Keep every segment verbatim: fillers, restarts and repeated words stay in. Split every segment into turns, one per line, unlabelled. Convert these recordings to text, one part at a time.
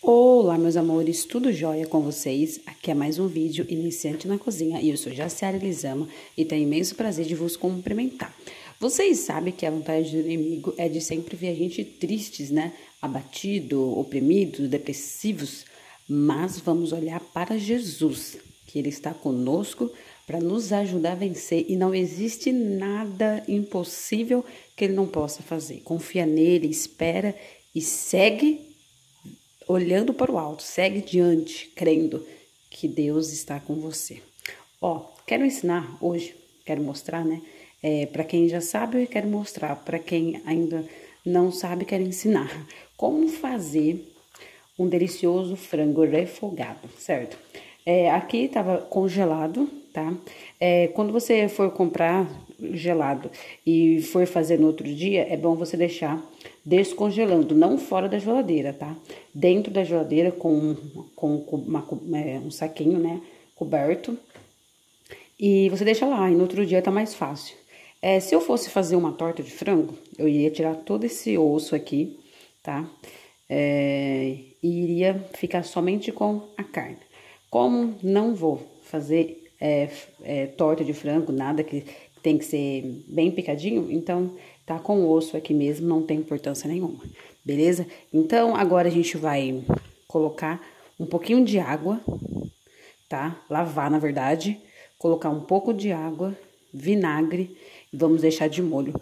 Olá, meus amores, tudo jóia com vocês? Aqui é mais um vídeo Iniciante na Cozinha e eu sou Jaciara Elisama e tenho imenso prazer de vos cumprimentar. Vocês sabem que a vontade do inimigo é de sempre ver a gente tristes, né? Abatido, oprimidos, depressivos, mas vamos olhar para Jesus, que Ele está conosco para nos ajudar a vencer e não existe nada impossível que Ele não possa fazer. Confia nele, espera e segue olhando para o alto, segue diante, crendo que Deus está com você. Ó, quero ensinar hoje, quero mostrar, né? É, para quem já sabe, eu quero mostrar. Para quem ainda não sabe, quero ensinar como fazer um delicioso frango refogado, certo? É, aqui estava congelado, tá? É, quando você for comprar gelado e for fazer no outro dia, é bom você deixar descongelando, não fora da geladeira, tá? Dentro da geladeira com, com, com uma, é, um saquinho, né, coberto. E você deixa lá, e no outro dia tá mais fácil. É, se eu fosse fazer uma torta de frango, eu iria tirar todo esse osso aqui, tá? É, e iria ficar somente com a carne. Como não vou fazer é, é, torta de frango, nada que tem que ser bem picadinho, então tá com o osso aqui mesmo, não tem importância nenhuma, beleza? Então agora a gente vai colocar um pouquinho de água, tá? Lavar, na verdade, colocar um pouco de água, vinagre e vamos deixar de molho.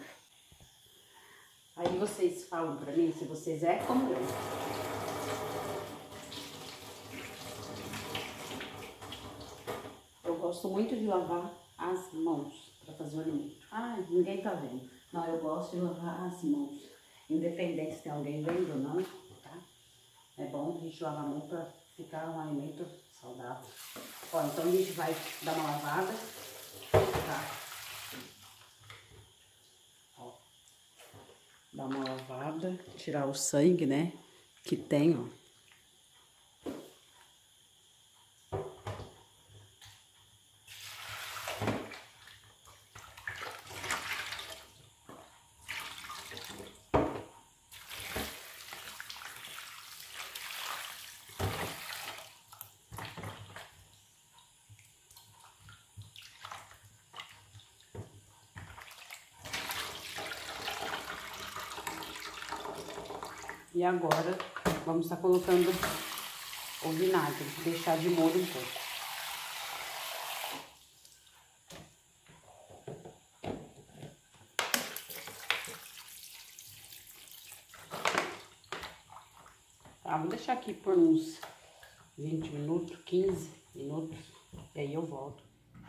Aí vocês falam pra mim se vocês é como eu. Eu gosto muito de lavar as mãos para fazer o alimento. Ah, ninguém tá vendo. Não, eu gosto de lavar as mãos. Independente se tem alguém vendo ou não, tá? É bom a gente lavar a mão para ficar um alimento saudável. Ó, então a gente vai dar uma lavada, tá? Ó, dar uma lavada, tirar o sangue, né? Que tem, ó. E agora, vamos estar colocando o vinagre, deixar de molho um pouco. Tá, vou deixar aqui por uns vinte minutos, quinze minutos, e aí eu volto.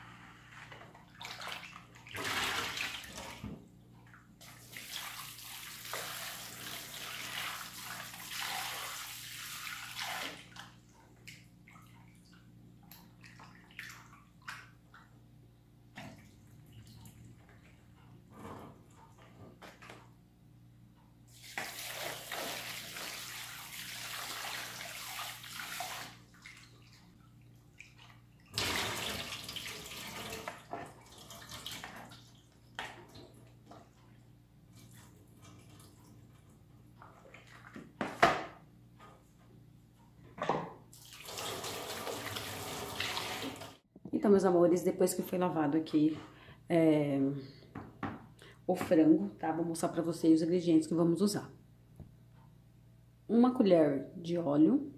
Então, meus amores, depois que foi lavado aqui é, o frango, tá? Vou mostrar pra vocês os ingredientes que vamos usar. Uma colher de óleo,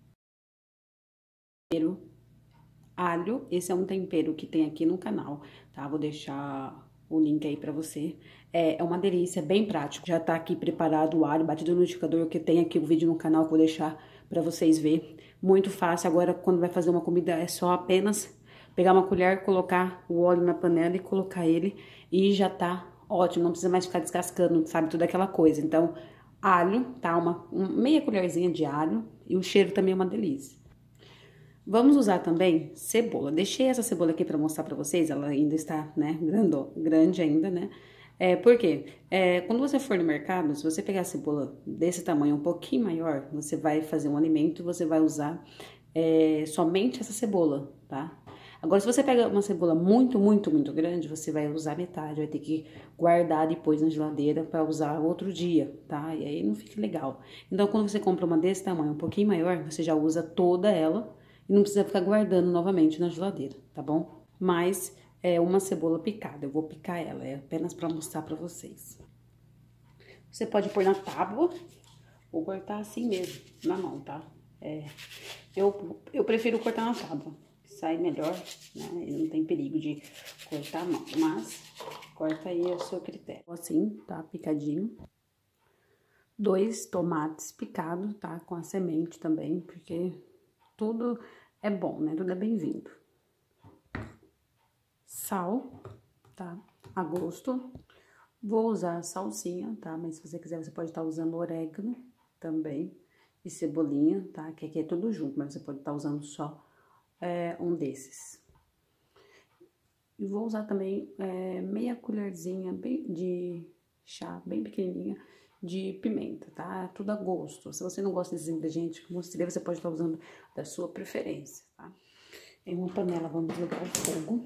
alho, esse é um tempero que tem aqui no canal, tá? Vou deixar o link aí pra você. É, é uma delícia, bem prático. Já tá aqui preparado o alho, batido no liquidificador, que tem aqui o vídeo no canal que eu vou deixar pra vocês verem. Muito fácil, agora quando vai fazer uma comida é só apenas pegar uma colher, colocar o óleo na panela e colocar ele e já tá ótimo, não precisa mais ficar descascando, sabe, toda aquela coisa. Então, alho, tá? Uma, uma meia colherzinha de alho e o cheiro também é uma delícia. Vamos usar também cebola. Deixei essa cebola aqui pra mostrar pra vocês, ela ainda está, né, grande, grande ainda, né? É, por quê? É, quando você for no mercado, se você pegar a cebola desse tamanho, um pouquinho maior, você vai fazer um alimento, você vai usar é, somente essa cebola, tá? Agora, se você pega uma cebola muito, muito, muito grande, você vai usar metade, vai ter que guardar depois na geladeira para usar outro dia, tá? E aí não fica legal. Então, quando você compra uma desse tamanho, um pouquinho maior, você já usa toda ela e não precisa ficar guardando novamente na geladeira, tá bom? Mas é uma cebola picada, eu vou picar ela, é apenas para mostrar para vocês. Você pode pôr na tábua ou cortar assim mesmo, na mão, tá? É, eu, eu prefiro cortar na tábua, sai melhor, né? E não tem perigo de cortar a mão, mas corta aí ao seu critério. Assim, tá? Picadinho. Dois tomates picados, tá? Com a semente também, porque tudo é bom, né? Tudo é bem-vindo. Sal, tá? A gosto. Vou usar salsinha, tá? Mas se você quiser, você pode estar usando orégano também. E cebolinha, tá? Que aqui é tudo junto, mas você pode estar usando só é, um desses. E vou usar também é, meia colherzinha bem, de chá, bem pequenininha, de pimenta, tá? Tudo a gosto. Se você não gosta desses ingredientes que eu mostrei, você pode estar usando da sua preferência, tá? Em uma panela, vamos ligar o fogo.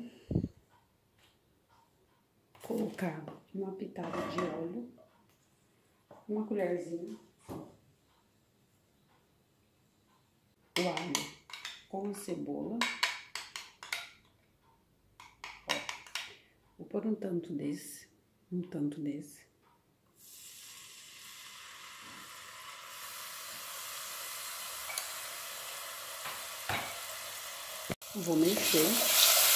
Colocar uma pitada de óleo, uma colherzinha, o alho com a cebola. Ó, vou pôr um tanto desse, um tanto desse. Vou mexer.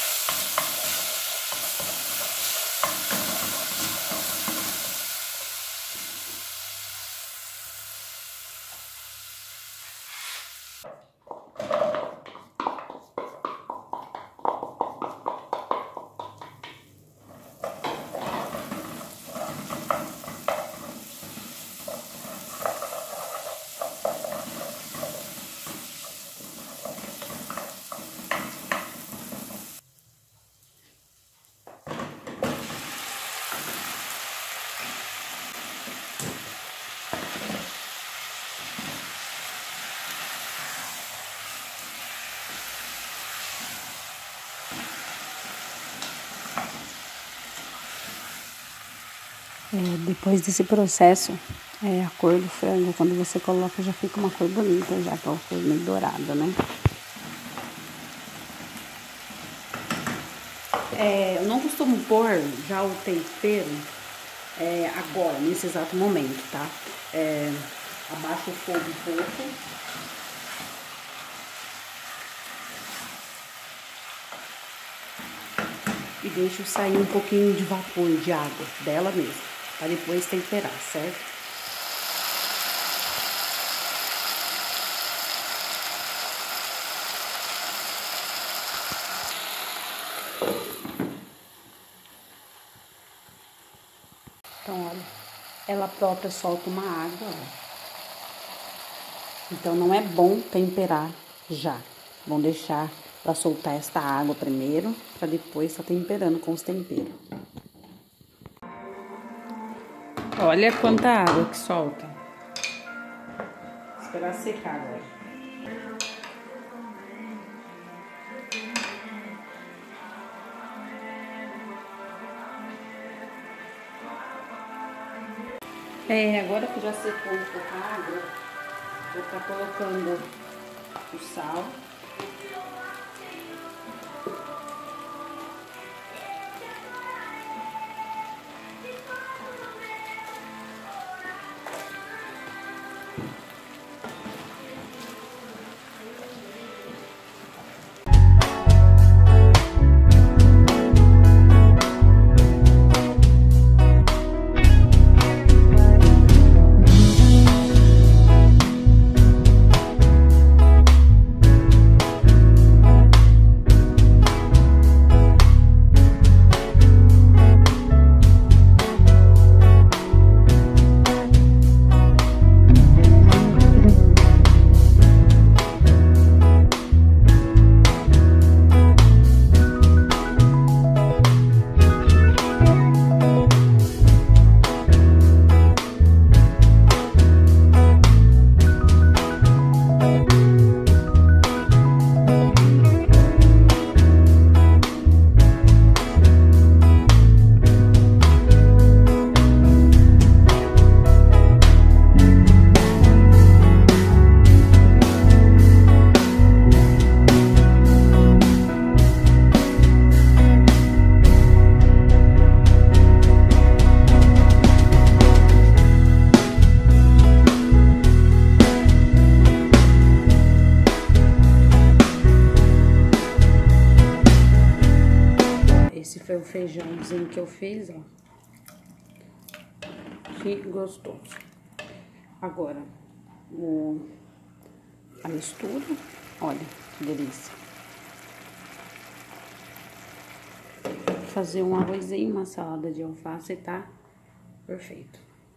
É, depois desse processo, é, a cor do frango, quando você coloca, já fica uma cor bonita, já aquela cor meio dourada, né? É, eu não costumo pôr já o tempero é, agora, nesse exato momento, tá? É, abaixo o fogo um pouco. E deixo sair um pouquinho de vapor, de água, dela mesma, para depois temperar, certo? Então, olha, ela própria solta uma água, ó. Então, não é bom temperar já. Vamos deixar ela soltar esta água primeiro, para depois estar temperando com os temperos. Olha quanta água que solta. Vou esperar secar agora. É, agora que já secou um pouco a água, vou estar colocando o sal. o feijãozinho que eu fiz, ó. Que gostoso. Agora, o, a mistura, olha que delícia. Fazer um arrozinho, uma salada de alface, tá perfeito.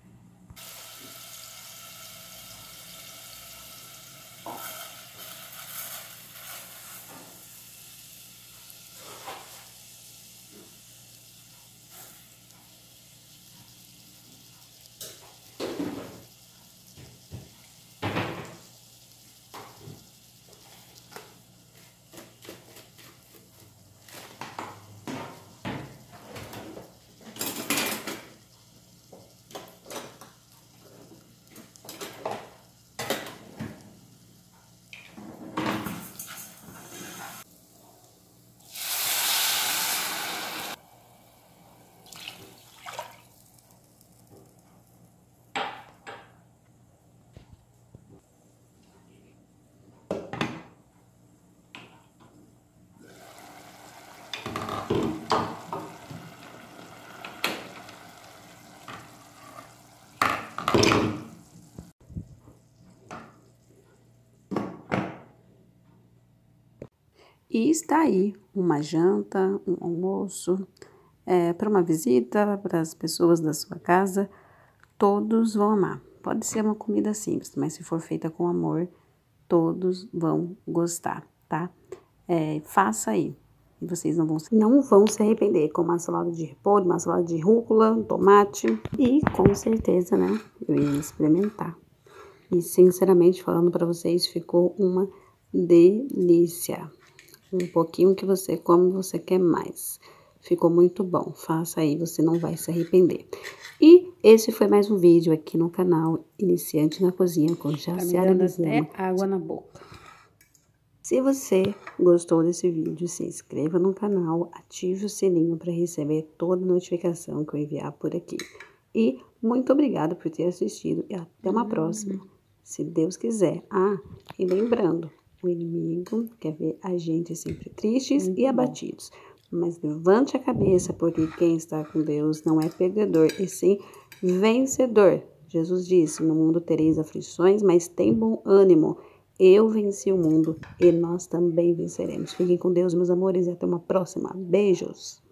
E está aí uma janta, um almoço, é, para uma visita, para as pessoas da sua casa, todos vão amar. Pode ser uma comida simples, mas se for feita com amor, todos vão gostar, tá? É, faça aí, e vocês não vão, não vão se arrepender, com uma salada de repolho, uma salada de rúcula, tomate, e com certeza, né, eu ia experimentar. E sinceramente falando para vocês, ficou uma delícia. Um pouquinho que você come, você quer mais. Ficou muito bom. Faça aí, você não vai se arrepender. E esse foi mais um vídeo aqui no canal Iniciante na Cozinha com Jaciara Elizama. Até água na boca. Se você gostou desse vídeo, se inscreva no canal, ative o sininho para receber toda notificação que eu enviar por aqui. E muito obrigada por ter assistido e até uma hum. próxima, se Deus quiser. Ah, e lembrando, o inimigo quer ver a gente sempre tristes Muito e abatidos. Bom. Mas levante a cabeça, porque quem está com Deus não é perdedor, e sim vencedor. Jesus disse, no mundo tereis aflições, mas tem bom ânimo. Eu venci o mundo e nós também venceremos. Fiquem com Deus, meus amores, e até uma próxima. Beijos!